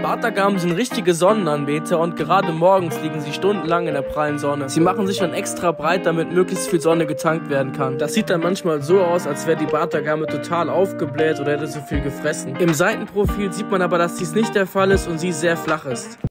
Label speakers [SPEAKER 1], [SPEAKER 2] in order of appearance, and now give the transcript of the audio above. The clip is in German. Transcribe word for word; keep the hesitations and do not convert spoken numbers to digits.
[SPEAKER 1] Bartagamen sind richtige Sonnenanbeter und gerade morgens liegen sie stundenlang in der prallen Sonne. Sie machen sich dann extra breit, damit möglichst viel Sonne getankt werden kann. Das sieht dann manchmal so aus, als wäre die Bartagame total aufgebläht oder hätte so viel gefressen. Im Seitenprofil sieht man aber, dass dies nicht der Fall ist und sie sehr flach ist.